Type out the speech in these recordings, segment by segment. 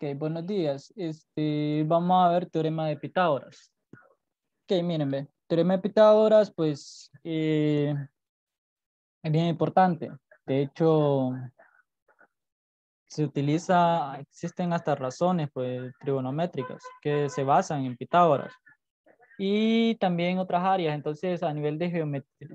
Ok, buenos días. Vamos a ver teorema de Pitágoras. Ok, miren, ve. Teorema de Pitágoras, pues, es bien importante. De hecho, existen hasta razones, pues, trigonométricas que se basan en Pitágoras. Y también otras áreas. Entonces, a nivel de geometría,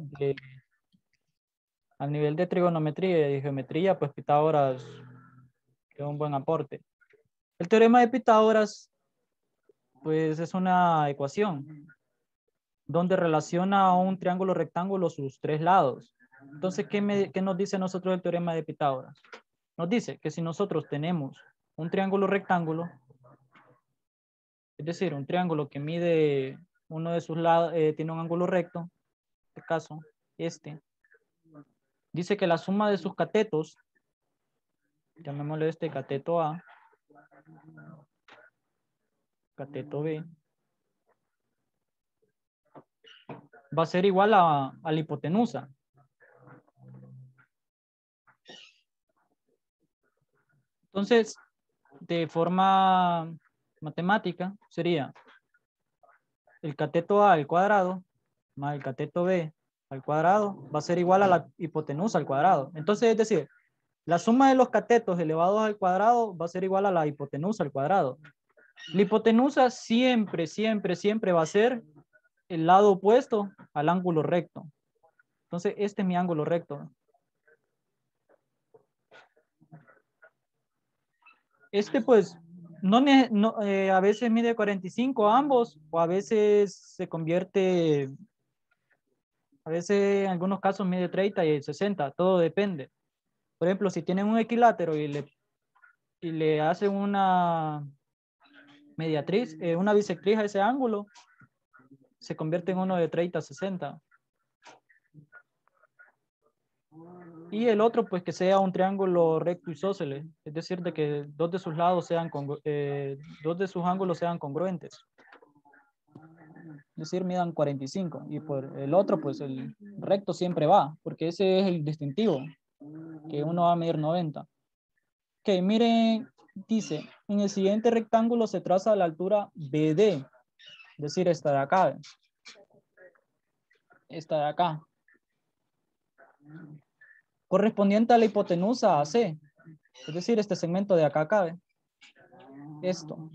a nivel de trigonometría y de geometría, pues Pitágoras es un buen aporte. El teorema de Pitágoras, pues, es una ecuación donde relaciona a un triángulo rectángulo sus tres lados. Entonces, ¿qué nos dice nosotros el teorema de Pitágoras? Nos dice que si nosotros tenemos un triángulo rectángulo, es decir, un triángulo que mide uno de sus lados, tiene un ángulo recto, en este caso, dice que la suma de sus catetos, llamémosle cateto A, cateto B, va a ser igual a la hipotenusa. Entonces, de forma matemática, sería el cateto A al cuadrado más el cateto B al cuadrado va a ser igual a la hipotenusa al cuadrado. Entonces, es decir, la suma de los catetos elevados al cuadrado va a ser igual a la hipotenusa al cuadrado. La hipotenusa siempre, siempre, siempre va a ser el lado opuesto al ángulo recto. Entonces, este es mi ángulo recto. Pues, a veces mide 45 ambos, o a veces se convierte, a veces en algunos casos mide 30 y 60, todo depende. Por ejemplo, si tienen un equilátero y le hacen una mediatriz, una bisectriz a ese ángulo, se convierte en uno de 30 a 60. Y el otro, pues que sea un triángulo recto isósceles, es decir, de que dos de sus lados dos de sus ángulos sean congruentes. Es decir, midan 45. Y por el otro, pues el recto siempre va, porque ese es el distintivo, que uno va a medir 90. Ok, miren, dice, en el siguiente rectángulo se traza la altura BD, es decir, esta de acá. Esta de acá. Correspondiente a la hipotenusa AC, es decir, este segmento de acá cabe. Esto.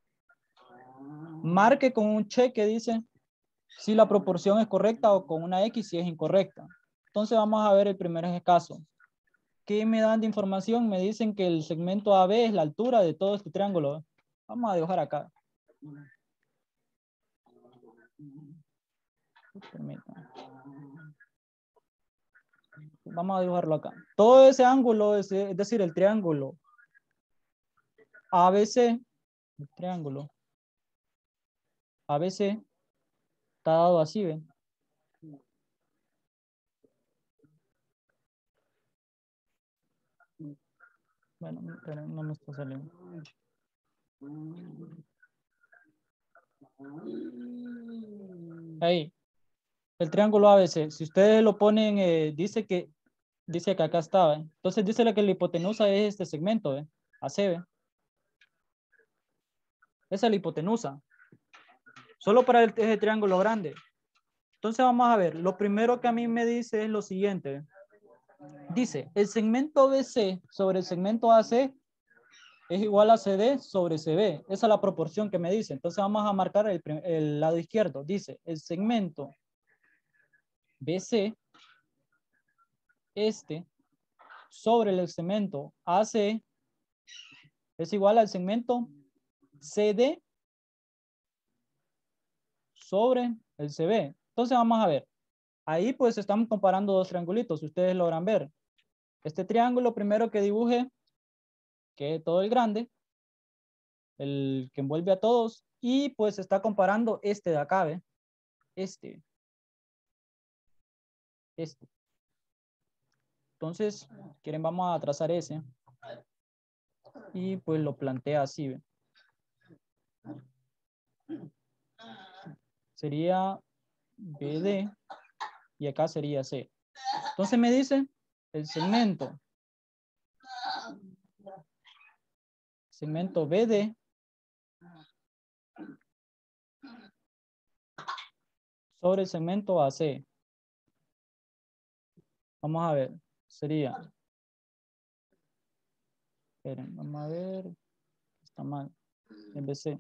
Marque con un cheque, dice, si la proporción es correcta o con una X si es incorrecta. Entonces vamos a ver el primer caso. ¿Qué me dan de información? Me dicen que el segmento AB es la altura de todo este triángulo. Vamos a dibujar acá. Permítanme. Vamos a dibujarlo acá. Todo ese ángulo, es decir, el triángulo ABC, el triángulo ABC está dado así, ¿ven? Bueno, pero no me está saliendo. Ahí, el triángulo ABC. Si ustedes lo ponen, dice que acá estaba. Entonces dice que la hipotenusa es este segmento, AC, ¿ve? Esa es la hipotenusa. Solo para ese triángulo grande. Entonces vamos a ver. Lo primero que a mí me dice es lo siguiente. Dice, el segmento BC sobre el segmento AC es igual a CD sobre CB. Esa es la proporción que me dice. Entonces vamos a marcar el lado izquierdo. Dice, el segmento BC, sobre el segmento AC, es igual al segmento CD sobre el CB. Entonces vamos a ver. Ahí pues estamos comparando dos triangulitos. Ustedes logran ver. Este triángulo primero que dibuje, que es todo el grande, el que envuelve a todos, y pues está comparando este de acá, ¿ve? Este. Entonces, quieren, vamos a trazar ese. Y pues lo plantea así, ¿ve? Sería BD y acá sería C. Entonces me dice el segmento segmento BD sobre el segmento AC. Vamos a ver, sería, esperen, vamos a ver, está mal, BC.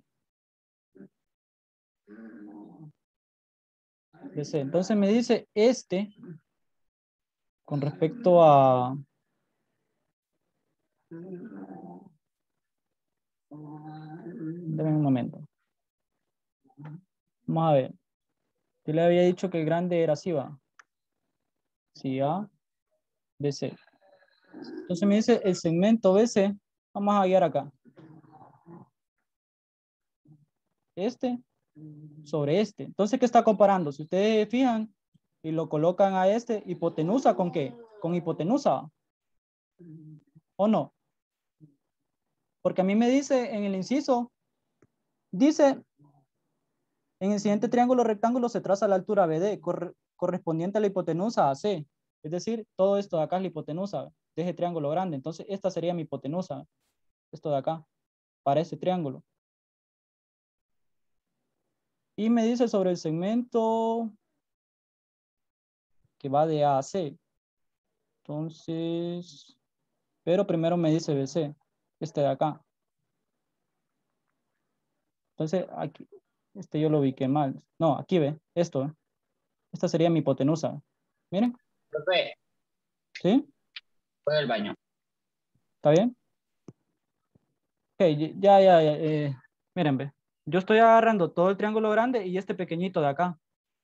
BC. Entonces me dice este con respecto a, denme un momento. Vamos a ver. Yo le había dicho que el grande era así, va. Sí, A, BC. Entonces me dice el segmento BC. Vamos a guiar acá. Este sobre este. Entonces, ¿qué está comparando? Si ustedes fijan y lo colocan a este, hipotenusa ¿con qué? Con hipotenusa. ¿O no? Porque a mí me dice en el inciso, dice, en el siguiente triángulo rectángulo se traza la altura BD correspondiente a la hipotenusa AC. Es decir, todo esto de acá es la hipotenusa de ese triángulo grande. Entonces, esta sería mi hipotenusa. Esto de acá, para ese triángulo. Y me dice sobre el segmento que va de A a C. Entonces, pero primero me dice BC, este de acá. Entonces, aquí, este yo lo ubiqué mal. No, aquí ve, esto. Esta sería mi hipotenusa. Miren. Profe, ¿Sí? fue al baño. ¿Está bien? Ok, ya. Miren, ve. Yo estoy agarrando todo el triángulo grande y este pequeñito de acá.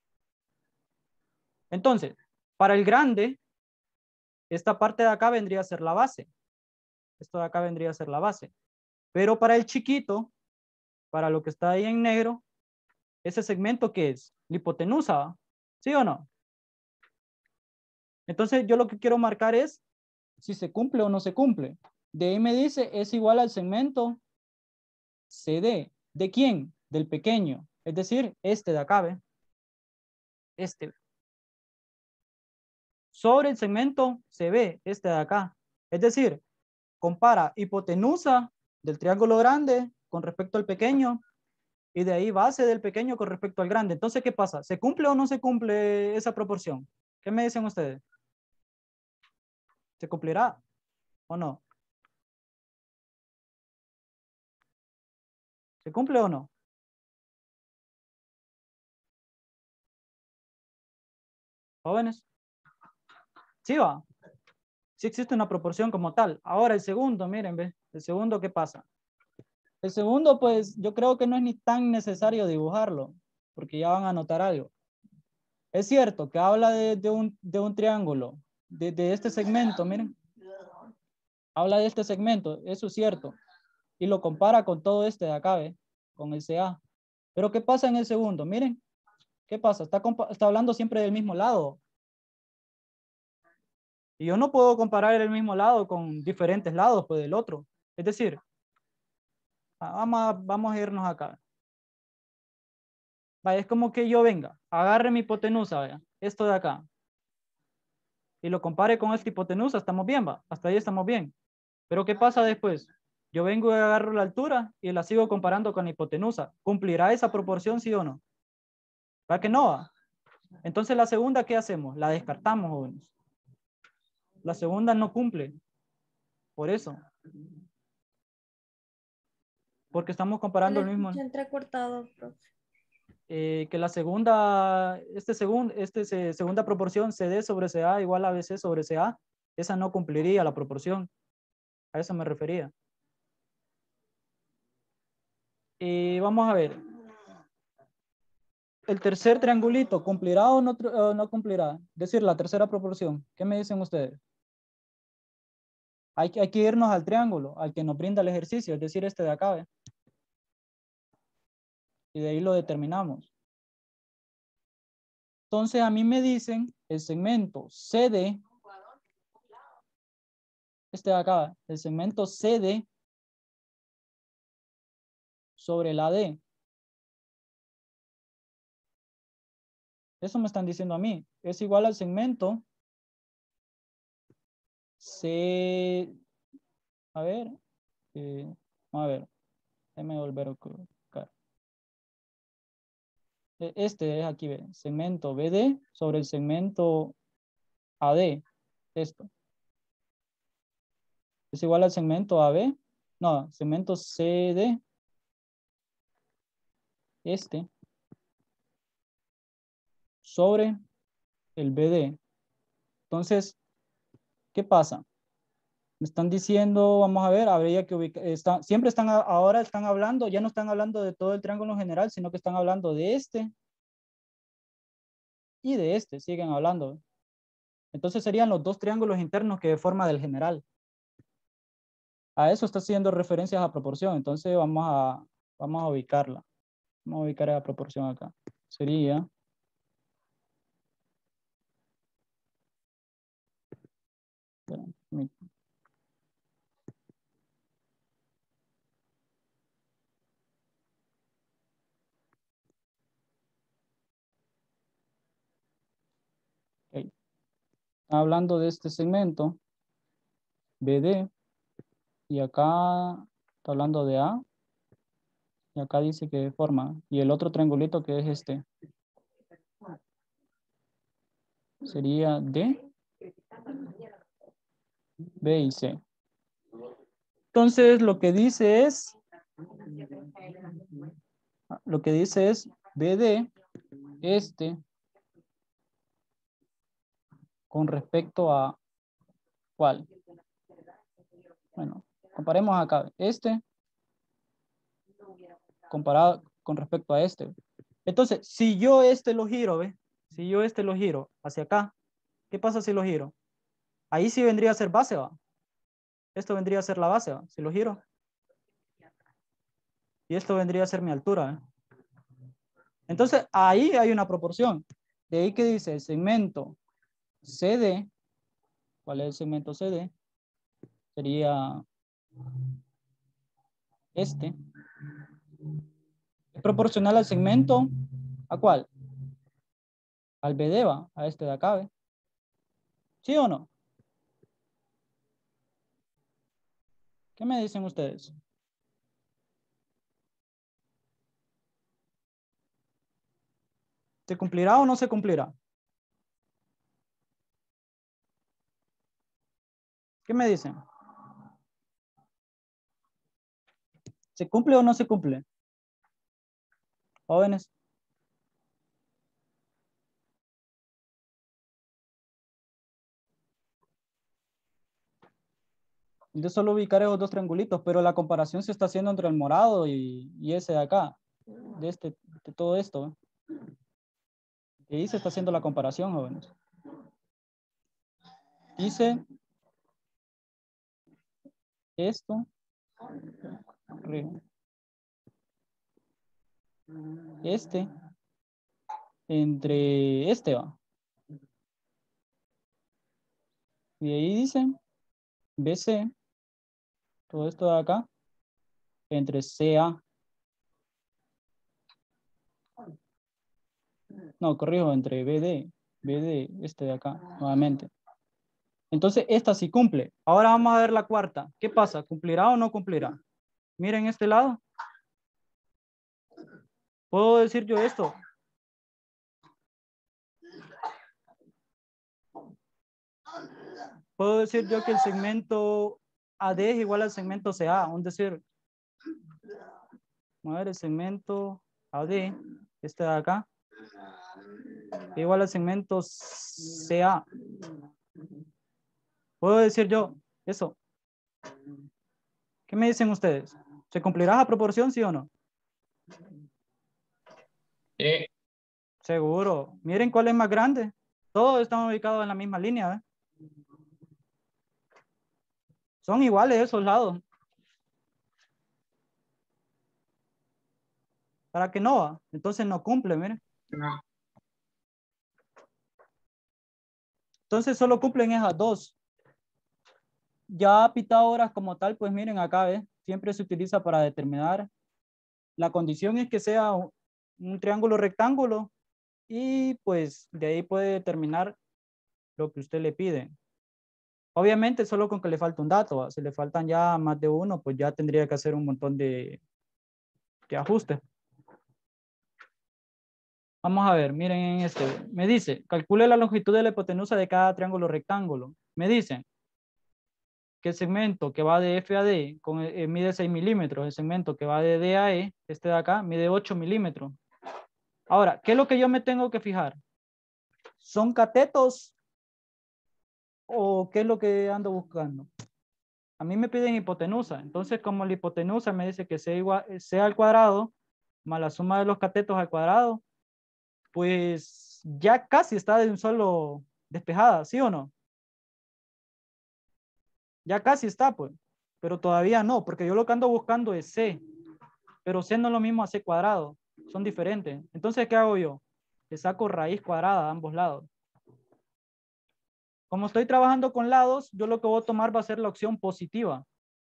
Entonces, para el grande, esta parte de acá vendría a ser la base. Esto de acá vendría a ser la base. Pero para el chiquito, para lo que está ahí en negro, ese segmento que es la hipotenusa, ¿va? ¿Sí o no? Entonces yo lo que quiero marcar es si se cumple o no se cumple. De ahí me dice es igual al segmento CD. ¿De quién? Del pequeño. Es decir, este de acá, ¿ve? Este. Sobre el segmento CB, este de acá. Es decir, compara hipotenusa del triángulo grande con respecto al pequeño y de ahí base del pequeño con respecto al grande. Entonces, ¿qué pasa? ¿Se cumple o no se cumple esa proporción? ¿Qué me dicen ustedes? ¿Se cumplirá o no? ¿Se cumple o no? Jóvenes. Sí va. Sí existe una proporción como tal. Ahora el segundo, miren, ¿ve? El segundo, ¿qué pasa? El segundo, pues yo creo que no es ni tan necesario dibujarlo, porque ya van a notar algo. Es cierto que habla de un triángulo, de este segmento, miren. Habla de este segmento, eso es cierto. Y lo compara con todo este de acá, ¿ve? Con el CA. Pero ¿qué pasa en el segundo? Miren, ¿qué pasa? Está hablando siempre del mismo lado. Y yo no puedo comparar el mismo lado con diferentes lados pues, del otro. Es decir, vamos a irnos acá. Vaya, es como que yo venga, agarre mi hipotenusa, vaya, esto de acá, y lo compare con esta hipotenusa, estamos bien, va, hasta ahí estamos bien. Pero ¿qué pasa después? Yo vengo y agarro la altura y la sigo comparando con la hipotenusa. ¿Cumplirá esa proporción, sí o no? ¿Para que no va? Entonces la segunda, ¿qué hacemos? La descartamos, jóvenes. La segunda no cumple. Por eso. Porque estamos Se comparando le el mismo. escucha entrecortado, profe. Que la segunda, segunda proporción CD sobre CA igual a BC sobre CA, esa no cumpliría la proporción. A eso me refería. Y vamos a ver. El tercer triangulito, ¿cumplirá o no cumplirá? Es decir, la tercera proporción. ¿Qué me dicen ustedes? Hay que irnos al triángulo, al que nos brinda el ejercicio, es decir, este de acá. ¿Ve? Y de ahí lo determinamos. Entonces, a mí me dicen el segmento CD, este de acá, el segmento CD sobre la D. Eso me están diciendo a mí. Es igual al segmento C. A ver. Vamos a ver. Déjame volver a colocar. Este es aquí, ve, segmento BD sobre el segmento AD. Esto. Es igual al segmento AB. No, segmento CD. Este. Sobre el BD. Entonces, ¿qué pasa? Me están diciendo, vamos a ver, habría que ubicar, siempre están, ahora están hablando, ya no están hablando de todo el triángulo general, sino que están hablando de este y de este, siguen hablando. Entonces serían los dos triángulos internos que forma del general. A eso está haciendo referencias a proporción, entonces vamos a ubicarla. Vamos a ubicar la proporción acá. Sería... Okay. Está hablando de este segmento, BD, y acá está hablando de A, y acá dice que forma, y el otro triangulito que es este, sería D, B y C. Entonces lo que dice es BD, este, con respecto a ¿cuál? Bueno, comparemos acá, este, comparado con respecto a este. Entonces, si yo este lo giro, ¿ve? Si yo este lo giro hacia acá, ¿qué pasa si lo giro? Ahí sí vendría a ser base, ¿va? Esto vendría a ser la base, ¿va? Si lo giro. Y esto vendría a ser mi altura, ¿eh? Entonces, ahí hay una proporción. De ahí que dice el segmento CD. ¿Cuál es el segmento CD? Sería este. Es proporcional al segmento, ¿a cuál? Al BD, ¿va? A este de acá, ¿ve? ¿Sí o no? ¿Qué me dicen ustedes? ¿Se cumplirá o no se cumplirá? ¿Qué me dicen? ¿Se cumple o no se cumple? Jóvenes. Yo solo ubicaré los dos triangulitos, pero la comparación se está haciendo entre el morado y ese de acá. De todo esto. Y ahí se está haciendo la comparación, jóvenes. Dice esto. Este. Entre este, va. Y ahí dice BC. Todo esto de acá. Entre CA. No, corrijo, entre BD. BD, este de acá, nuevamente. Entonces, esta sí cumple. Ahora vamos a ver la cuarta. ¿Qué pasa? ¿Cumplirá o no cumplirá? Miren este lado. ¿Puedo decir yo esto? Puedo decir yo que el segmento AD es igual al segmento CA. Es decir, vamos a ver el segmento AD, este de acá, es igual al segmento CA. ¿Puedo decir yo eso? ¿Qué me dicen ustedes? ¿Se cumplirá a proporción, sí o no? Sí. Seguro. Miren cuál es más grande. Todos están ubicados en la misma línea. Son iguales esos lados. ¿Para qué no va? Entonces no cumple, miren. No. Entonces solo cumplen esas dos. Ya Pitágoras como tal, pues miren acá, ¿ves? Siempre se utiliza para determinar. La condición es que sea un triángulo rectángulo y pues de ahí puede determinar lo que usted le pide. Obviamente, solo con que le falta un dato, ¿va? Si le faltan ya más de uno, pues ya tendría que hacer un montón de ajustes. Vamos a ver, miren en este. Me dice, calcule la longitud de la hipotenusa de cada triángulo rectángulo. Me dicen que el segmento que va de F a D mide 6 milímetros. El segmento que va de D a E, este de acá, mide 8 milímetros. Ahora, ¿qué es lo que yo me tengo que fijar? ¿Son catetos o qué es lo que ando buscando? A mí me piden hipotenusa. Entonces, como la hipotenusa me dice que C al cuadrado más la suma de los catetos al cuadrado, pues ya casi está de un solo despejada, ¿sí o no? Ya casi está, pues. Pero todavía no, porque yo lo que ando buscando es C. Pero C no es lo mismo a C cuadrado. Son diferentes. Entonces, ¿qué hago yo? Le saco raíz cuadrada a ambos lados. Como estoy trabajando con lados, yo lo que voy a tomar va a ser la opción positiva.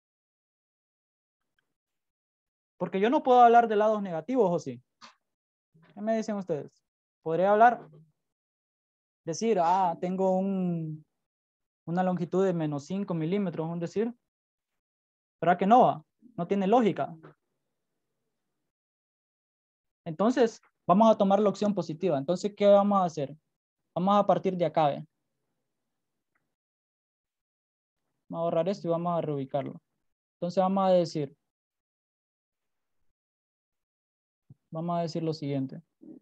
Porque yo no puedo hablar de lados negativos, ¿o sí? ¿Qué me dicen ustedes? ¿Podría hablar? Decir, tengo una longitud de menos 5 milímetros, un decir. ¿Verdad que no va? No tiene lógica. Entonces, vamos a tomar la opción positiva. Entonces, ¿qué vamos a hacer? Vamos a partir de acá, ¿ve? Vamos a borrar esto y vamos a reubicarlo. Entonces, vamos a decir lo siguiente.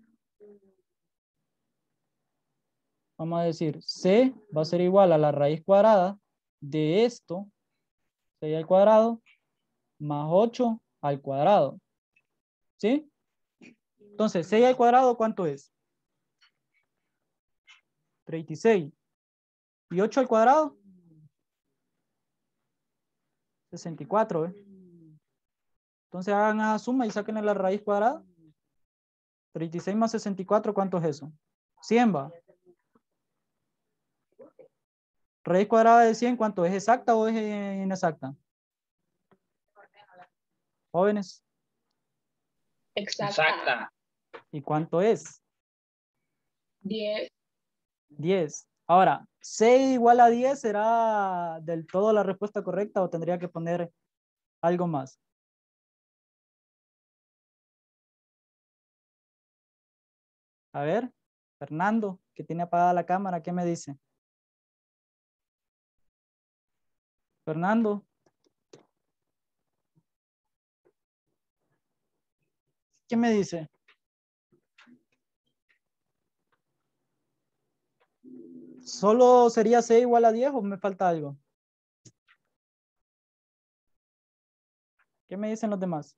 Vamos a decir, C va a ser igual a la raíz cuadrada de esto, 6 al cuadrado, más 8 al cuadrado. ¿Sí? Entonces, 6 al cuadrado, ¿cuánto es? 36. ¿Y 8 al cuadrado? 64, ¿eh? Entonces hagan esa suma y saquen la raíz cuadrada. 36 más 64, ¿cuánto es eso? 100 va. Raíz cuadrada de 100, ¿cuánto es? ¿Exacta o es inexacta? Jóvenes. Exacta. ¿Y cuánto es? 10. 10. Ahora, C igual a 10, ¿será del todo la respuesta correcta o tendría que poner algo más? A ver, Fernando, que tiene apagada la cámara, ¿qué me dice? Fernando, ¿qué me dice? ¿Solo sería C igual a 10 o me falta algo? ¿Qué me dicen los demás?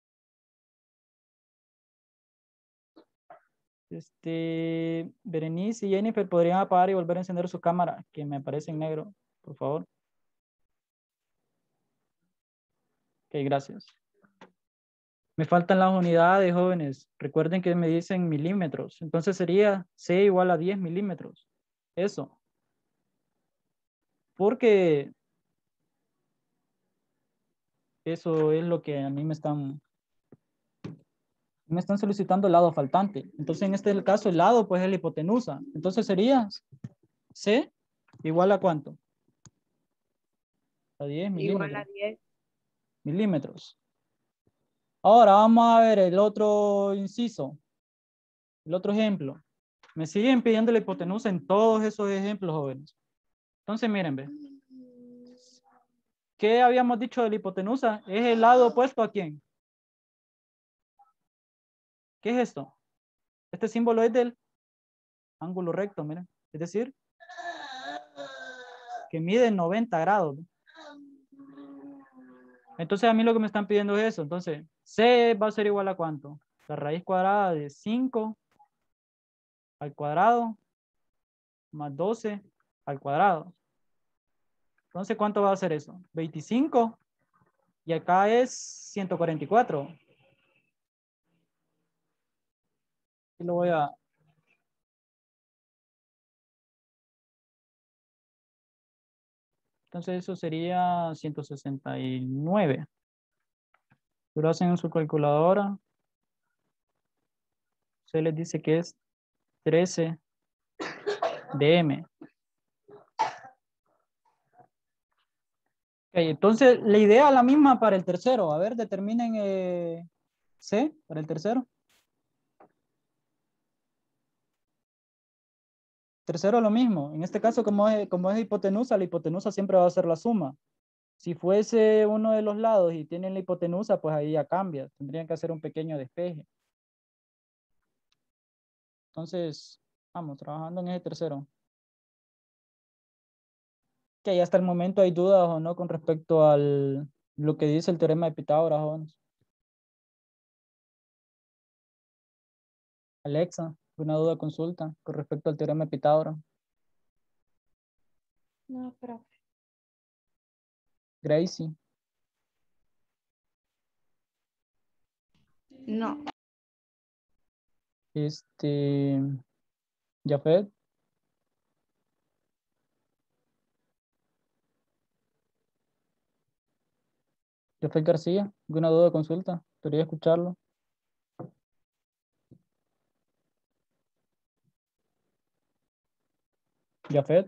Berenice y Jennifer podrían apagar y volver a encender su cámara, que me aparece en negro, por favor. Ok, gracias. Me faltan las unidades, jóvenes. Recuerden que me dicen milímetros. Entonces sería C igual a 10 milímetros. Eso. Porque eso es lo que a mí me están solicitando el lado faltante. Entonces en este caso el lado pues es la hipotenusa. Entonces sería C igual a ¿cuánto? A 10 Igual a milímetros. 10. Milímetros. Ahora vamos a ver el otro inciso, el otro ejemplo. Me siguen pidiendo la hipotenusa en todos esos ejemplos, jóvenes. Entonces, miren, ve. ¿Qué habíamos dicho de la hipotenusa? ¿Es el lado opuesto a quién? ¿Qué es esto? Este símbolo es del ángulo recto, miren. Es decir, que mide 90 grados. Entonces, a mí lo que me están pidiendo es eso. Entonces, C va a ser igual a ¿cuánto? La raíz cuadrada de 5 al cuadrado más 12 al cuadrado. Entonces, ¿cuánto va a ser eso? 25 y acá es 144. Y lo voy a... Entonces, eso sería 169. Si lo hacen en su calculadora, se les dice que es 13 dm. Ok, entonces la idea es la misma para el tercero. A ver, determinen C para el tercero. Tercero lo mismo. En este caso, como es hipotenusa, la hipotenusa siempre va a ser la suma. Si fuese uno de los lados y tienen la hipotenusa, pues ahí ya cambia. Tendrían que hacer un pequeño despeje. Entonces, vamos, trabajando en ese tercero. Que ya hasta el momento hay dudas o no con respecto al lo que dice el teorema de Pitágoras, jóvenes. Alexa, una duda consulta con respecto al teorema de Pitágoras. No, pero Gracie, no. Jafet, Jafet García, ¿alguna duda consulta? Quería escucharlo. Jafet,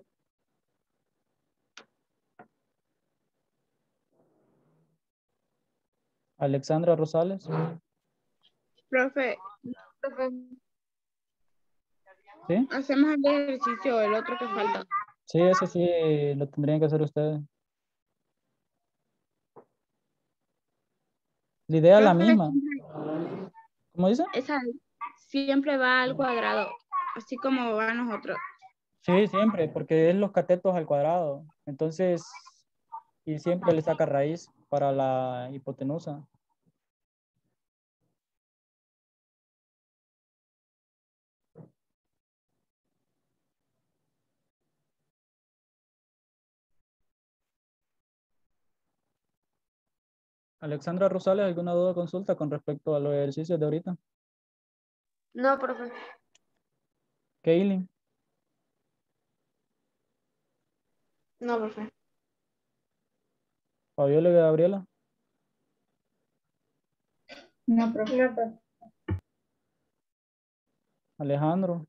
Alexandra Rosales, Profe, ¿sí? hacemos el ejercicio, el otro que falta. Sí, ese sí lo tendrían que hacer ustedes. La idea es la Profe, misma. ¿Cómo dice? esa siempre va al cuadrado, así como van nosotros. Sí, siempre, porque es los catetos al cuadrado. Entonces, y siempre le saca raíz para la hipotenusa. Alexandra Rosales, ¿alguna duda o consulta con respecto a los ejercicios de ahorita? No, profe. Kaylin, No, profe. Fabiola y Gabriela, No, profe. No, profe. Alejandro,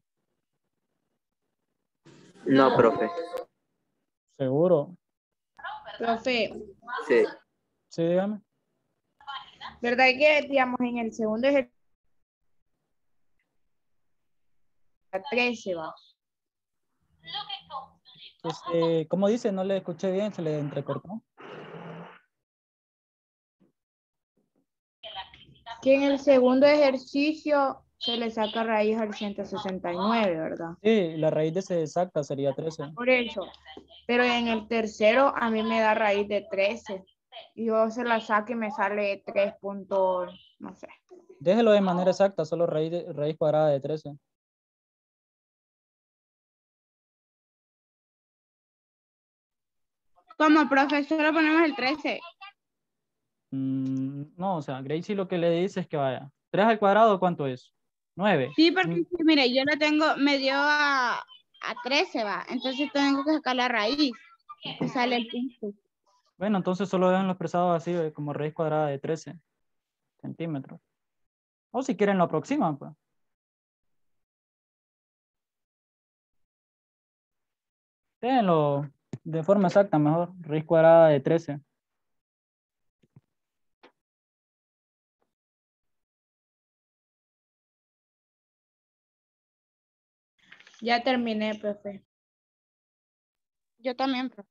No, profe. seguro. Profe, Sí. Sí, dígame. ¿verdad que, digamos, en el segundo ejercicio 13 va? ¿Cómo dice? No le escuché bien, se le entrecortó. Que en el segundo ejercicio se le saca raíz al 169, ¿verdad? Sí, la raíz de ese exacta sería 13. Por eso. Pero en el tercero a mí me da raíz de 13. Y yo se la saco y me sale 3 puntos, no sé. Déjelo de manera exacta, solo raíz cuadrada de 13. Como profesor le ponemos el 13. No, o sea, Gracie lo que le dice es que vaya. 3 al cuadrado, ¿cuánto es? 9. Sí, porque mire, yo le tengo, me dio a 13, va. Entonces tengo que sacar la raíz. Me sale el punto. Bueno, entonces solo dejan lo expresado así, como raíz cuadrada de 13 centímetros. O si quieren lo aproximan, pues. Déjenlo de forma exacta, mejor. Raíz cuadrada de 13. Ya terminé, profe. Yo también, profe.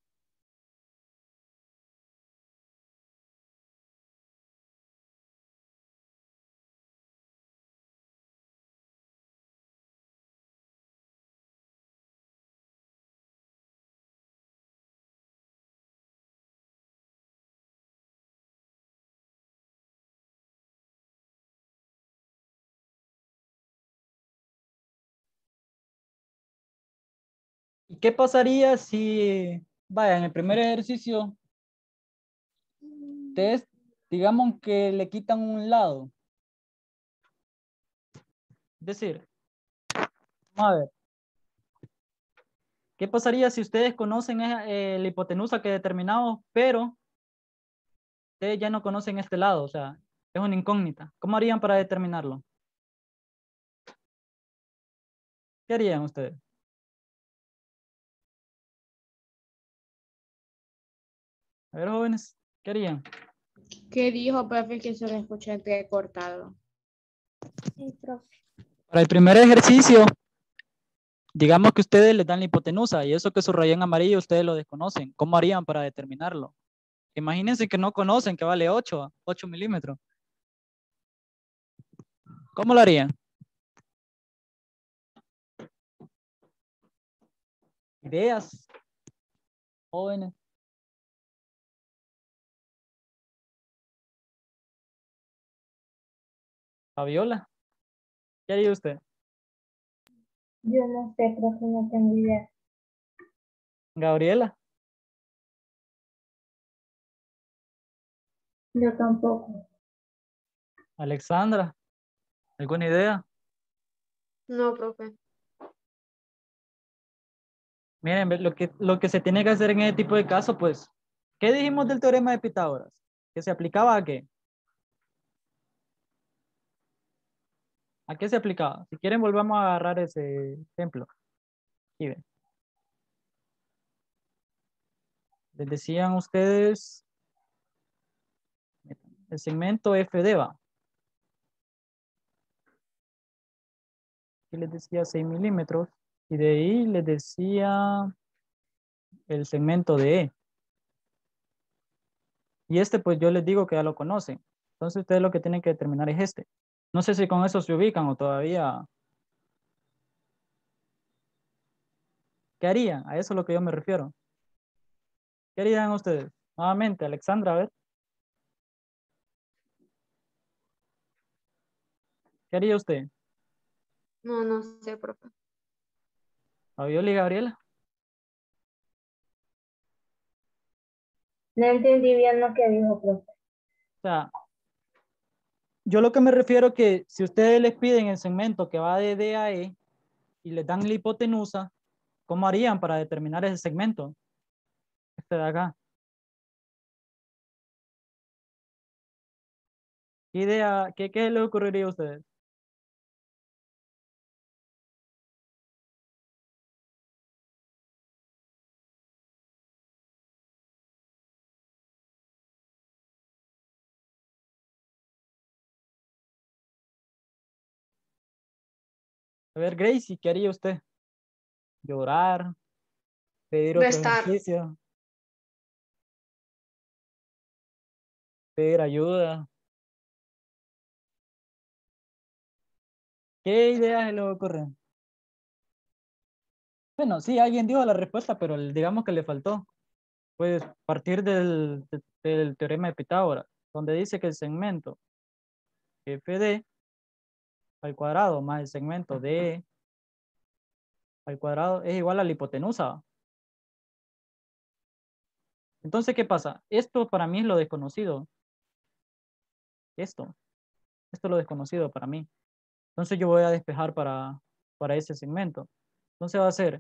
¿Y qué pasaría si, vaya, en el primer ejercicio, ustedes, digamos que le quitan un lado? Es decir, vamos a ver, ¿qué pasaría si ustedes conocen la hipotenusa que determinamos, pero ustedes ya no conocen este lado? O sea, es una incógnita. ¿Cómo harían para determinarlo? ¿Qué harían ustedes? A ver, jóvenes, ¿qué harían? ¿Qué dijo, profe? Que se lo escuché entrecortado. Sí, profe. Para el primer ejercicio, digamos que ustedes les dan la hipotenusa y eso que subrayé en amarillo ustedes lo desconocen. ¿Cómo harían para determinarlo? Imagínense que no conocen que vale 8 milímetros. ¿Cómo lo harían? Ideas, jóvenes. Fabiola, ¿qué haría usted? Yo no sé, profe, no tengo idea. Gabriela, Yo tampoco. Alexandra, ¿alguna idea? No, profe. Miren, ve, lo que se tiene que hacer en este tipo de casos, pues, ¿qué dijimos del teorema de Pitágoras? ¿Que se aplicaba a qué? ¿A qué se aplicaba? Si quieren, volvamos a agarrar ese ejemplo. Aquí ven. Les decían ustedes el segmento FD va. Aquí les decía 6 milímetros. Y de ahí les decía el segmento de E. Y este, pues yo les digo que ya lo conocen. Entonces ustedes lo que tienen que determinar es este. No sé si con eso se ubican o todavía. ¿Qué harían? A eso es lo que yo me refiero. ¿Qué harían ustedes? Nuevamente, Alexandra, a ver. ¿Qué haría usted? No, no sé, profe. Fabiola y Gabriela. No entendí bien lo que dijo, profe. O sea, yo lo que me refiero que si ustedes les piden el segmento que va de D a E y les dan la hipotenusa, ¿cómo harían para determinar ese segmento? Este de acá. ¿Qué idea, qué les ocurriría a ustedes? A ver, Gracie, ¿qué haría usted? Llorar, pedir otro Restar. ejercicio, pedir ayuda. ¿Qué ideas se les ocurren? Bueno, sí, alguien dijo la respuesta, pero digamos que le faltó. Pues partir del teorema de Pitágoras, donde dice que el segmento FD al cuadrado más el segmento DE al cuadrado es igual a la hipotenusa. Entonces, ¿qué pasa? Esto para mí es lo desconocido. Esto es lo desconocido para mí. Entonces yo voy a despejar para ese segmento. Entonces va a ser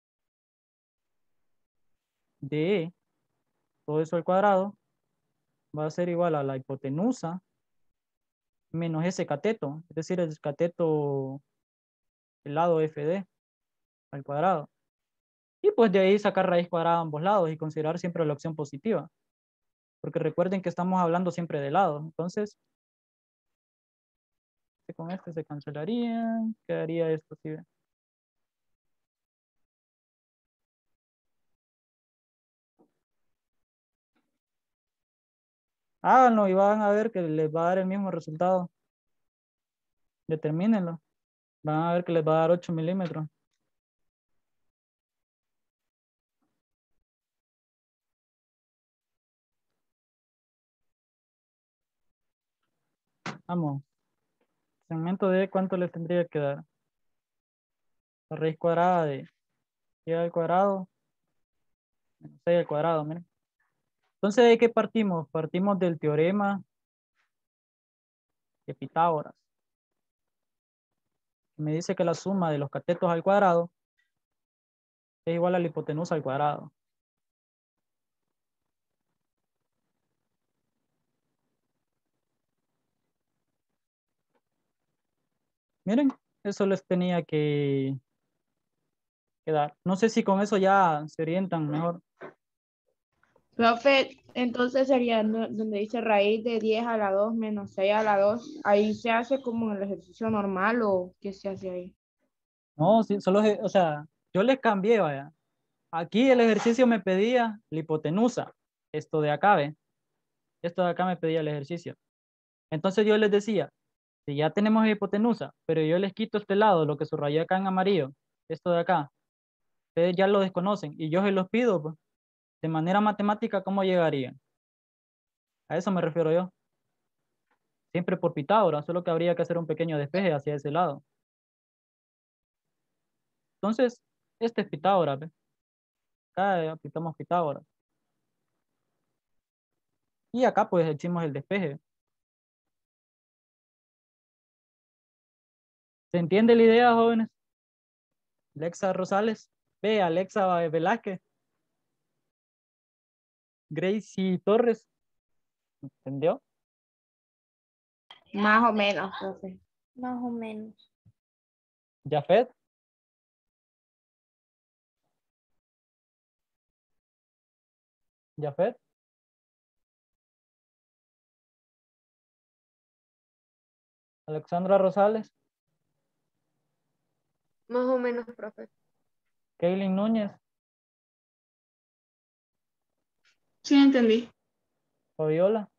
DE, todo eso al cuadrado, va a ser igual a la hipotenusa menos ese cateto, es decir, el cateto, el lado FD al cuadrado. Y pues de ahí sacar raíz cuadrada a ambos lados y considerar siempre la opción positiva. Porque recuerden que estamos hablando siempre de lados. Entonces, con este se cancelaría, quedaría esto, ¿sí? Háganlo y van a ver que les va a dar el mismo resultado. Determínenlo. Van a ver que les va a dar 8 milímetros. Vamos. Segmento de cuánto les tendría que dar. La raíz cuadrada de 10 al cuadrado menos 6 al cuadrado, miren. Entonces, ¿de qué partimos? Partimos del teorema de Pitágoras. Me dice que la suma de los catetos al cuadrado es igual a la hipotenusa al cuadrado. Miren, eso les tenía que dar. No sé si con eso ya se orientan mejor. Profe, Entonces sería donde dice raíz de 10 a la 2 menos 6 a la 2. Ahí se hace como en el ejercicio normal o qué se hace ahí. No, sí, solo, o sea, yo les cambié, vaya. Aquí el ejercicio me pedía la hipotenusa. Esto de acá, ¿ve? Esto de acá me pedía el ejercicio. Entonces yo les decía, si ya tenemos hipotenusa, pero yo les quito este lado, lo que subrayé acá en amarillo, esto de acá, ustedes ya lo desconocen y yo se los pido, pues, de manera matemática, ¿cómo llegarían? A eso me refiero yo. Siempre por Pitágoras, solo que habría que hacer un pequeño despeje hacia ese lado. Entonces, este es Pitágoras, ¿ve? Acá aplicamos Pitágoras. Y acá pues hicimos el despeje. ¿Se entiende la idea, jóvenes? Alexa Rosales. Ve, Alexa Velázquez. Gracie Torres. ¿Entendió? Más o menos, profe. Más o menos. Jafet. Jafet. Alexandra Rosales. Más o menos, profe. Kaylin Núñez. Sí, entendí. Fabiola.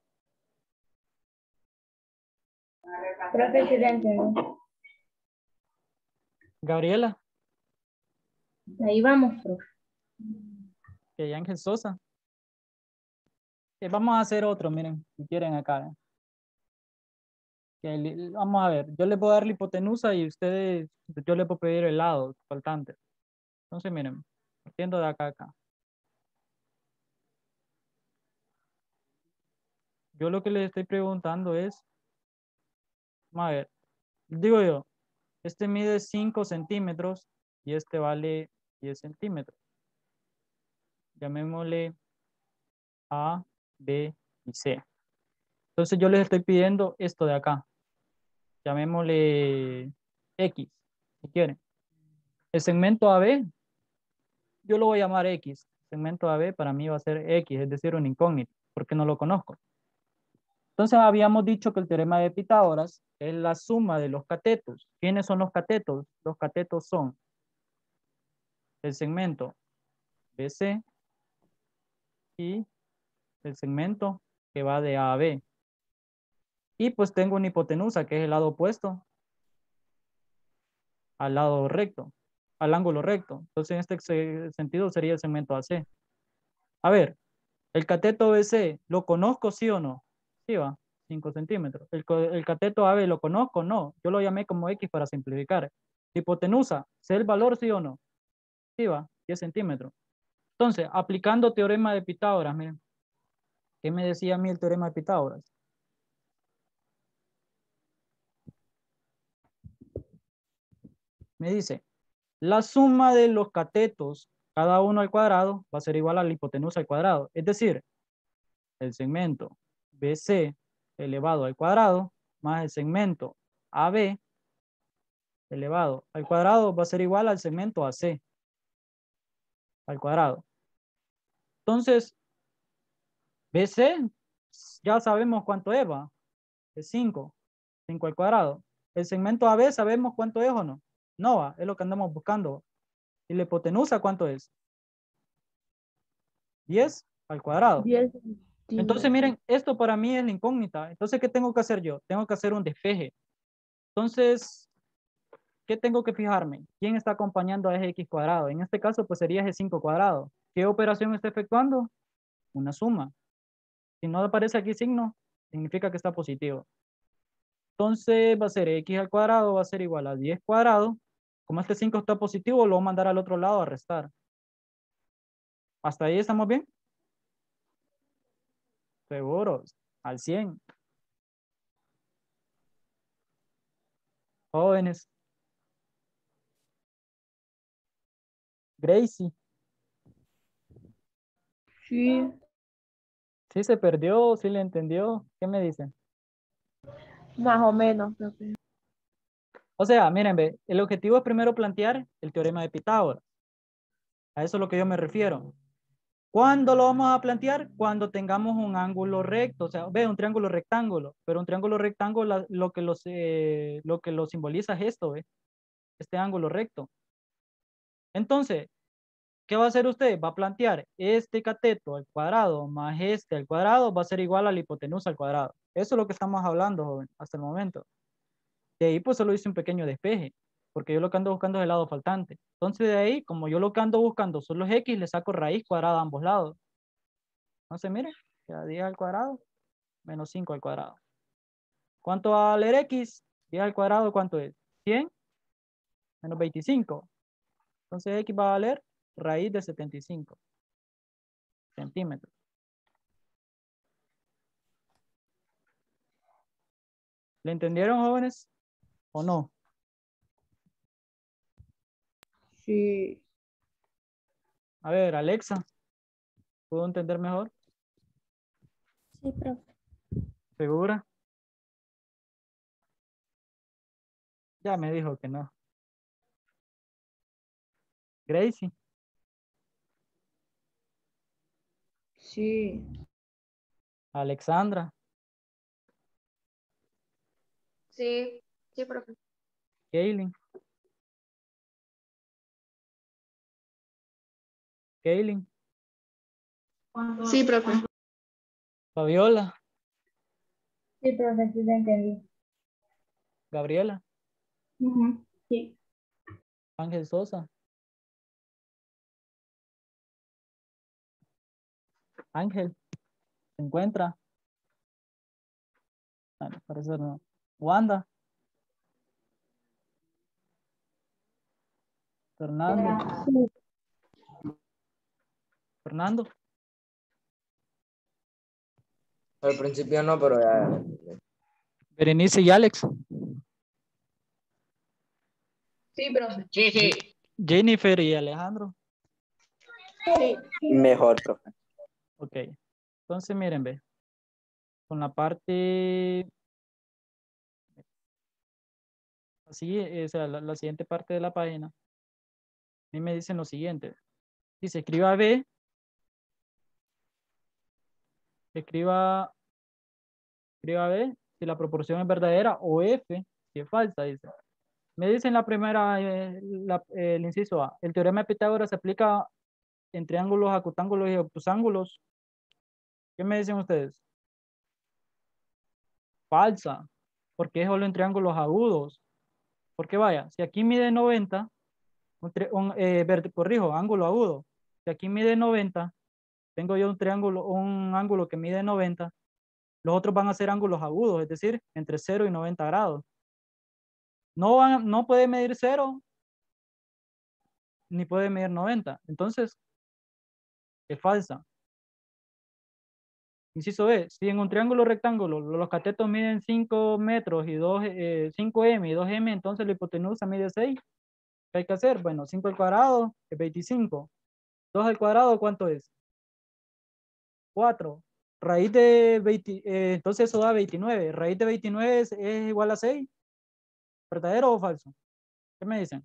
Presidente. Gabriela. Ahí vamos, profe. Y Ángel Sosa. Vamos a hacer otro, miren, si quieren acá. Vamos a ver, yo les voy a dar la hipotenusa y ustedes, yo les puedo pedir el lado faltante. Entonces, miren, partiendo de acá a acá. Yo lo que les estoy preguntando es, vamos a ver, digo yo, este mide 5 centímetros y este vale 10 centímetros. Llamémosle A, B y C. Entonces yo les estoy pidiendo esto de acá. Llamémosle X, si quieren. El segmento AB, yo lo voy a llamar X. El segmento AB para mí va a ser X, es decir, un incógnito, porque no lo conozco. Entonces habíamos dicho que el teorema de Pitágoras es la suma de los catetos. ¿Quiénes son los catetos? Los catetos son el segmento BC y el segmento que va de A a B. Y pues tengo una hipotenusa, que es el lado opuesto al lado recto, al ángulo recto. Entonces, en este sentido sería el segmento AC. A ver, el cateto BC, ¿lo conozco sí o no? Sí va, 5 centímetros. El cateto AB, ¿lo conozco? No. Yo lo llamé como X para simplificar. Hipotenusa, ¿sé el valor sí o no? Sí va, 10 centímetros. Entonces, aplicando teorema de Pitágoras, miren, ¿qué me decía a mí el teorema de Pitágoras? Me dice, la suma de los catetos, cada uno al cuadrado, va a ser igual a la hipotenusa al cuadrado. Es decir, el segmento BC elevado al cuadrado más el segmento AB elevado al cuadrado va a ser igual al segmento AC al cuadrado. Entonces, BC ya sabemos cuánto es, va. Es 5. 5 al cuadrado. El segmento AB sabemos cuánto es o no. No va, es lo que andamos buscando. ¿Y la hipotenusa cuánto es? 10 al cuadrado. 10 Entonces, centímetros. miren, esto para mí es la incógnita. Entonces, ¿qué tengo que hacer yo? Tengo que hacer un despeje. Entonces, ¿qué tengo que fijarme? ¿Quién está acompañando a ese x cuadrado? En este caso, pues sería ese 5 cuadrado. ¿Qué operación está efectuando? Una suma. Si no aparece aquí signo, significa que está positivo. Entonces va a ser x al cuadrado, va a ser igual a 10 cuadrado. Como este 5 está positivo, lo voy a mandar al otro lado a restar. ¿Hasta ahí estamos bien? Seguros, al 100. Jóvenes. Gracie, Sí, ¿sí se perdió? ¿Sí le entendió? ¿Qué me dicen? más o menos, profe. O sea, miren, ve, el objetivo es primero plantear el teorema de Pitágoras. A eso es lo que yo me refiero. ¿Cuándo lo vamos a plantear? Cuando tengamos un ángulo recto, o sea, ve un triángulo rectángulo, pero un triángulo rectángulo lo que lo simboliza es esto, ¿ve? Este ángulo recto. Entonces, ¿qué va a hacer usted? Va a plantear este cateto al cuadrado más este al cuadrado va a ser igual a la hipotenusa al cuadrado. Eso es lo que estamos hablando, joven, hasta el momento. De ahí pues solo hice un pequeño despeje, porque yo lo que ando buscando es el lado faltante. Entonces de ahí, como yo lo que ando buscando son los x, le saco raíz cuadrada a ambos lados. Entonces mire, queda 10 al cuadrado menos 5 al cuadrado. ¿Cuánto va a valer x? 10 al cuadrado, ¿cuánto es? 100 menos 25. Entonces x va a valer raíz de 75 centímetros. ¿Le entendieron, jóvenes? ¿O no? Sí. A ver, Alexa, ¿puedo entender mejor? Sí, profe. ¿Segura? Ya me dijo que no. Gracie, Sí. Alexandra, Sí, sí, profe. Kaylin, Kaylin, Sí, profe. Fabiola, Sí, profe, sí te entendí. Gabriela, Ujú, sí. Ángel Sosa, Ángel, ¿se encuentra? Ah, no, parece no. Wanda, Fernando, Sí, Fernando, Al principio no, pero ya. Berenice y Alex, Sí, profe. Sí, sí. Jennifer y Alejandro. Sí. Mejor, profe. Ok, entonces miren, ve, con la parte, así, o sea, la siguiente parte de la página, a mí me dicen lo siguiente. Dice, escriba B si la proporción es verdadera o F si es falsa, dice. Me dicen la primera, el inciso A. El teorema de Pitágoras se aplica en triángulos, acutángulos y obtusángulos. ¿Qué me dicen ustedes? Falsa, porque es solo en triángulos agudos. Porque vaya, si aquí mide 90, corrijo, ángulo agudo. Si aquí mide 90, tengo yo un triángulo, un ángulo que mide 90, los otros van a ser ángulos agudos, es decir, entre 0 y 90 grados. No puede medir 0 ni puede medir 90. Entonces, es falsa. Inciso B, si en un triángulo rectángulo los catetos miden 5 metros y 5M y 2M, entonces la hipotenusa mide 6. ¿Qué hay que hacer? Bueno, 5 al cuadrado es 25. 2 al cuadrado, ¿cuánto es? 4. Raíz de 20, entonces eso da 29. Raíz de 29 es igual a 6. ¿Verdadero o falso? ¿Qué me dicen?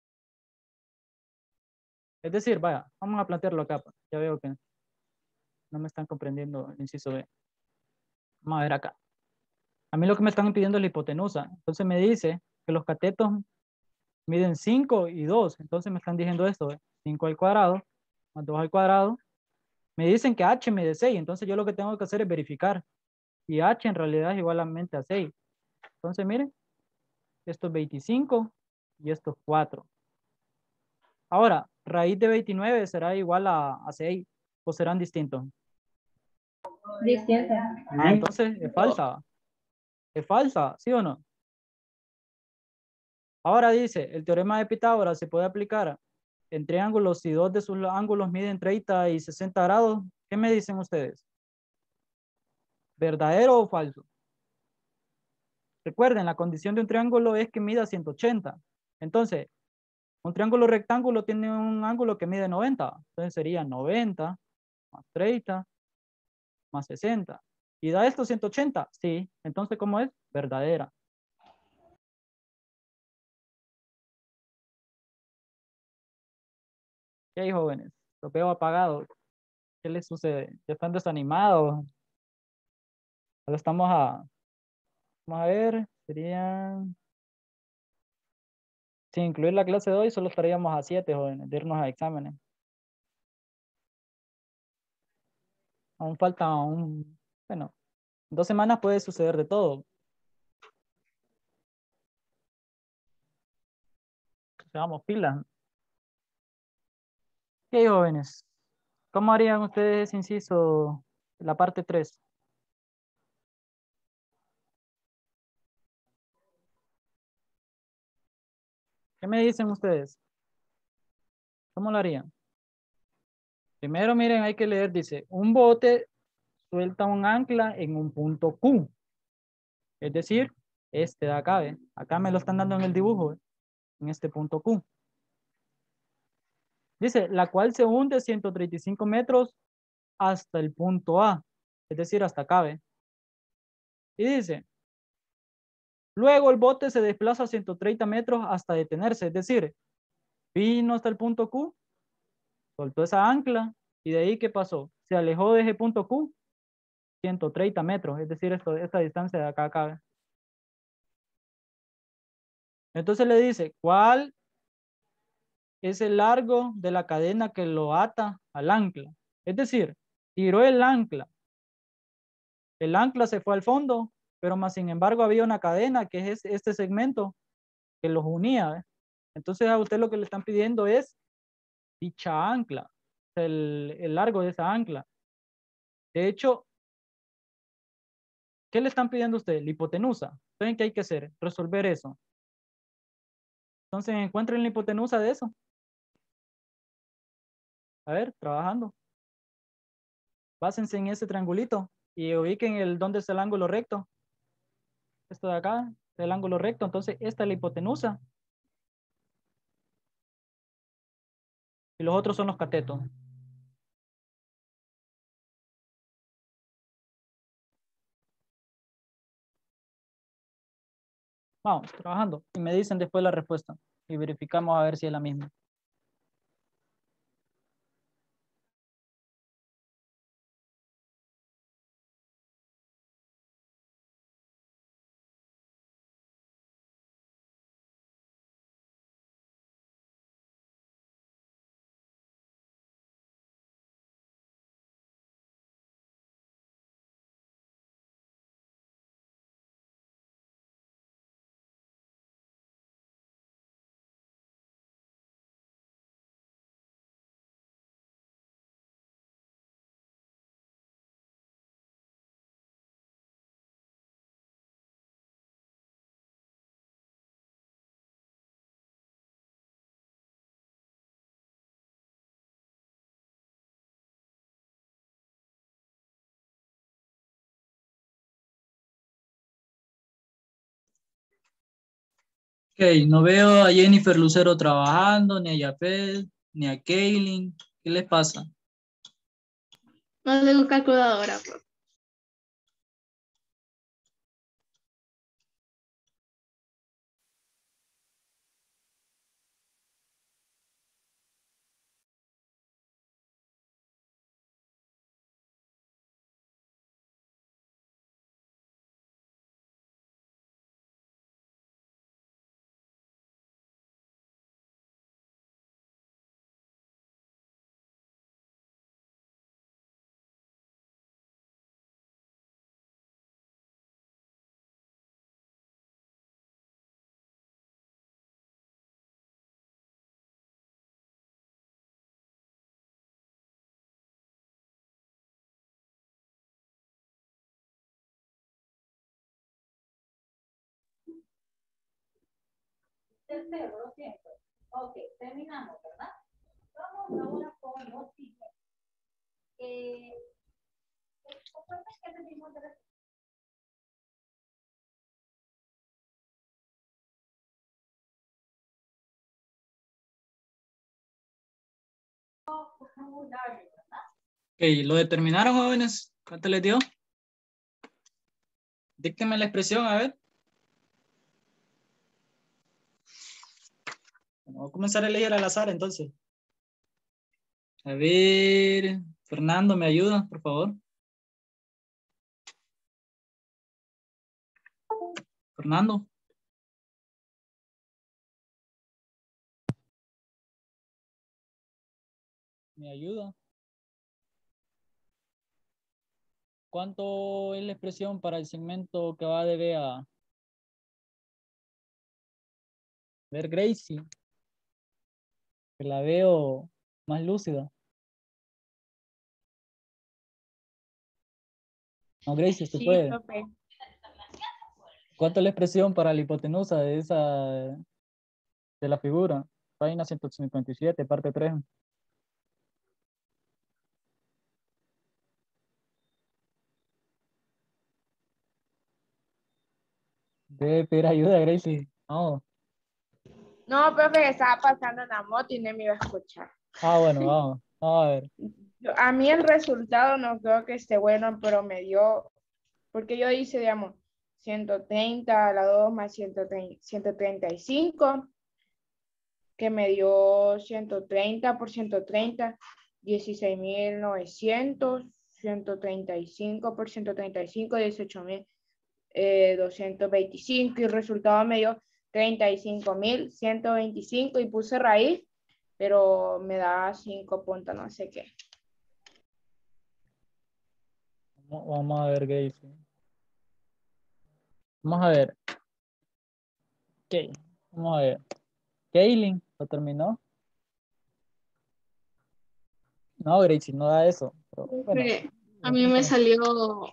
Es decir, vaya, vamos a plantearlo acá, pues. Ya veo que no me están comprendiendo el inciso B. Vamos a ver acá. A mí lo que me están pidiendo es la hipotenusa. Entonces me dice que los catetos miden 5 y 2. Entonces me están diciendo esto, 5 al cuadrado más 2 al cuadrado. Me dicen que h mide 6. Entonces yo lo que tengo que hacer es verificar. Y h en realidad es igualmente a 6. Entonces miren, esto es 25 y esto es 4. Ahora, raíz de 29 será igual a 6 o serán distintos. distinta. Ah, entonces es falsa. Es falsa, ¿sí o no? Ahora dice, el teorema de Pitágoras se puede aplicar en triángulos si dos de sus ángulos miden 30 y 60 grados. ¿Qué me dicen ustedes? ¿Verdadero o falso? Recuerden, la condición de un triángulo es que mida 180. Entonces, un triángulo rectángulo tiene un ángulo que mide 90. Entonces sería 90 más 30 más 60. ¿Y da esto 180? Sí. Entonces, ¿cómo es? Verdadera. ¿Qué hay, jóvenes? Los veo apagados. ¿Qué les sucede? ¿Ya están desanimados? Ahora vamos a ver, serían, sin incluir la clase de hoy, solo estaríamos a 7, jóvenes, de irnos a exámenes. Aún falta bueno, 2 semanas puede suceder de todo. Hagamos pilas. Ok, jóvenes. ¿Cómo harían ustedes, inciso, la parte 3? ¿Qué me dicen ustedes? ¿Cómo lo harían? Primero, miren, hay que leer, dice, un bote suelta un ancla en un punto Q. Es decir, este de acá, ¿ve? Acá me lo están dando en el dibujo, ¿ve? En este punto Q. Dice, la cual se hunde 135 metros hasta el punto A. Es decir, hasta acá, ¿ve? Y dice, luego el bote se desplaza 130 metros hasta detenerse. Es decir, vino hasta el punto Q, soltó esa ancla y de ahí, ¿qué pasó? Se alejó de ese punto Q 130 metros. Es decir, esta distancia de acá a acá, ¿ve? Entonces le dice, ¿cuál es el largo de la cadena que lo ata al ancla? Es decir, tiró el ancla se fue al fondo, pero más sin embargo había una cadena que es este segmento que los unía, ¿ve? Entonces a usted lo que le están pidiendo es dicha ancla, el largo de esa ancla. De hecho, ¿qué le están pidiendo a usted? La hipotenusa. ¿Saben qué hay que hacer? Resolver eso. Entonces encuentren la hipotenusa de eso. A ver, trabajando. Básense en ese triangulito y ubiquen dónde es el ángulo recto. Esto de acá, el ángulo recto. Entonces esta es la hipotenusa. Y los otros son los catetos. Vamos, trabajando. Y me dicen después la respuesta. Y verificamos a ver si es la misma. Ok, no veo a Jennifer Lucero trabajando, ni a Yapel, ni a Kaylin. ¿Qué les pasa? No tengo calculadora, profe. Tercero, lo siento. Ok, terminamos, ¿verdad? Vamos ahora con los siguientes. Ok, ¿lo determinaron, jóvenes? ¿Cuánto les dio? Díctenme la expresión, a ver. Bueno, voy a comenzar a leer al azar, entonces. A ver, Fernando, ¿me ayuda, por favor? Fernando. ¿Me ayuda? ¿Cuánto es la expresión para el segmento que va de B a ver Gracie? Que la veo más lúcida. No, Gracie, usted Sí, puede. profe. ¿Cuánto es la expresión para la hipotenusa de esa, de la figura? Página 157, parte 3. Debe pedir ayuda, Gracie. No. No, profe, estaba pasando en la moto y no me iba a escuchar. Ah, bueno, vamos. Vamos a ver. A mí el resultado no creo que esté bueno, pero me dio, porque yo hice, digamos, 130 a la 2 más 135, que me dio 130 por 130, 16.900, 135 por 135, 18.225, y el resultado me dio 35.125 y puse raíz, pero me da 5 puntos, no sé qué. Vamos a ver, Gracie. Vamos a ver. Ok. Vamos a ver. Kaylin, ¿lo terminó? No, Gracie, no da eso. Pero, bueno, A mí me salió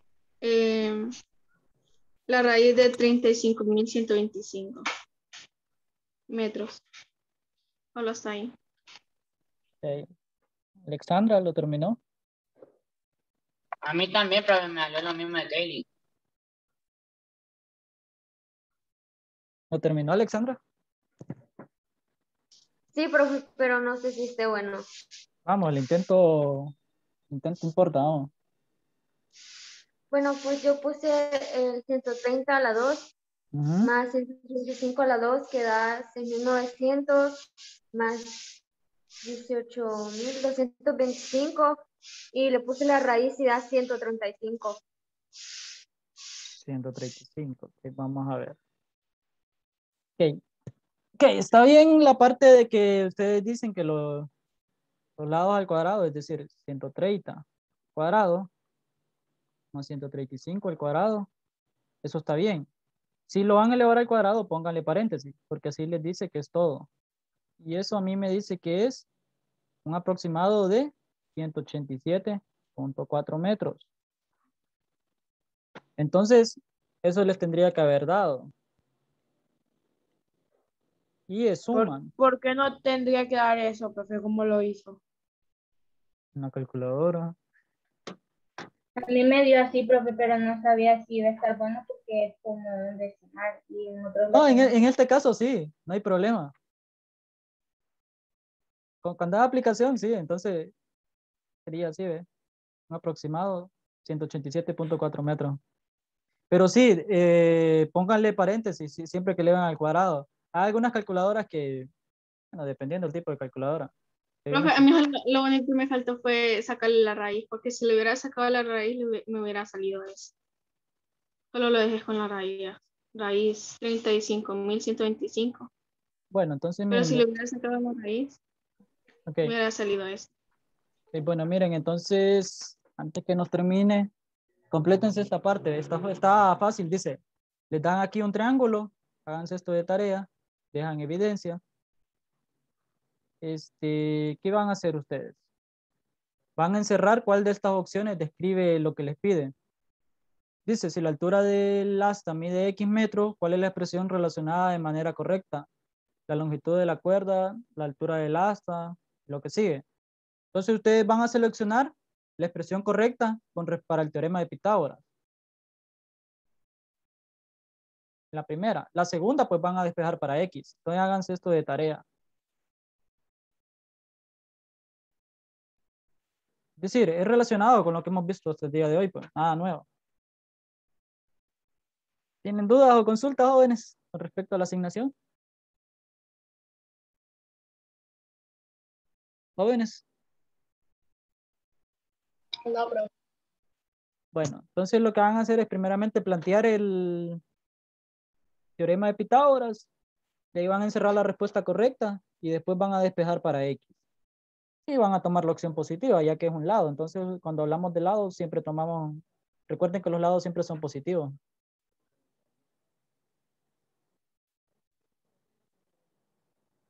la raíz de 35.125 metros. Solo está ahí. ok. Alexandra, ¿lo terminó? A mí también, pero me salió lo mismo de Kaylee. ¿Lo terminó, Alexandra? Sí, profe, pero no sé si esté bueno. Vamos, el intento importa, vamos. Bueno, pues yo puse el 130 a la 2 Ujú. más 135 a la 2 que da 6.900 más 18.225 y le puse la raíz y da 135. 135. Ok, vamos a ver. Ok. Ok, está bien la parte de que ustedes dicen que los lados al cuadrado, es decir, 130 cuadrado más 135 al cuadrado. Eso está bien. Si lo van a elevar al cuadrado, pónganle paréntesis, porque así les dice que es todo. Y eso a mí me dice que es un aproximado de 187.4 metros. Entonces, eso les tendría que haber dado. Y es suman ¿Por qué no tendría que dar eso, profe? ¿Cómo lo hizo? una calculadora. A mí me dio así, profe, pero no sabía si iba a estar bueno porque es como un decimal y en otros No, lo tengo. en este caso sí, no hay problema. Con cada aplicación sí, entonces sería así, ¿ve? Un aproximado 187.4 metros. Pero sí, pónganle paréntesis siempre que le van al cuadrado. Hay algunas calculadoras que, bueno, dependiendo del tipo de calculadora. Hay Profe, unas a que- mí lo único que me faltó fue sacarle la raíz, porque si le hubiera sacado la raíz, me hubiera salido eso. Solo lo dejé con la raíz. Raíz 35.125. Bueno, entonces Pero miren, si le hubiera sacado la raíz, ok, me hubiera salido eso. bueno, miren, entonces, antes que nos termine, complétense esta parte, está fácil, dice, les dan aquí un triángulo, háganse esto de tarea, dejan evidencia. ¿Qué van a hacer ustedes? Van a encerrar cuál de estas opciones describe lo que les piden. Dice, si la altura del asta mide X metros, ¿cuál es la expresión relacionada de manera correcta? La longitud de la cuerda, la altura del asta, lo que sigue. Entonces ustedes van a seleccionar la expresión correcta para el teorema de Pitágoras. La primera. La segunda, pues van a despejar para X. Entonces háganse esto de tarea. Es decir, es relacionado con lo que hemos visto hasta el día de hoy, pues nada nuevo. ¿Tienen dudas o consultas, jóvenes, con respecto a la asignación? Jóvenes. No, profe. Bueno, entonces lo que van a hacer es primeramente plantear el teorema de Pitágoras, y ahí van a encerrar la respuesta correcta y después van a despejar para X. Y van a tomar la opción positiva, ya que es un lado. Entonces, cuando hablamos de lados, siempre tomamos, recuerden que los lados siempre son positivos.